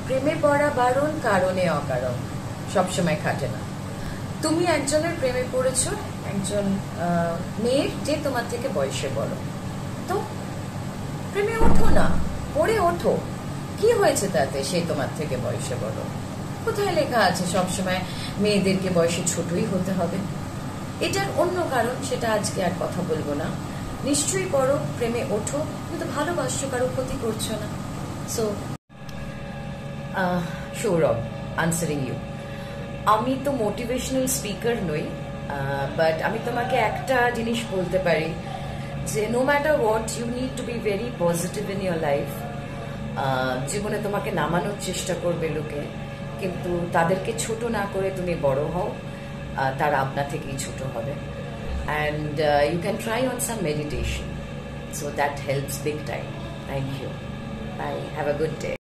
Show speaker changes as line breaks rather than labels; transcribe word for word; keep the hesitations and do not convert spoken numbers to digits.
প্রেমে পড়া বারণ, কারণে অকারণ, সবসময় খাটে না। তুমি একজনের প্রেমে পড়েছো, একজন মেয়ের যে তোমার থেকে বয়সে বড়, তো প্রেমে ওঠো না, পড়ে ওঠো। কি হয়েছে তাতে সে তোমার থেকে বয়সে বড়? কোথায় লেখা আছে সবসময় মেয়েদেরকে বয়সে ছোটই হতে হবে? এটার অন্য কারণ, সেটা আজকে আর কথা বলবো না। নিশ্চয়ই পড়ো, প্রেমে ওঠো, কিন্তু ভালোবাসছো, কারো ক্ষতি করছো না। সো সৌরভ, আনসারিং ইউ, আমি তো মোটিভেশনাল স্পিকার নই, বাট আমি তোমাকে একটা জিনিস বলতে পারি যে no matter what, you need to be very positive in your life. জীবনে তোমাকে নামানোর চেষ্টা করবে লোকে, কিন্তু তাদেরকে ছোট না করে তুমি বড় হও, তারা আপনা থেকেই ছোট হবে। And you can try on some meditation, so that helps big time. Thank you, bye, have a good day.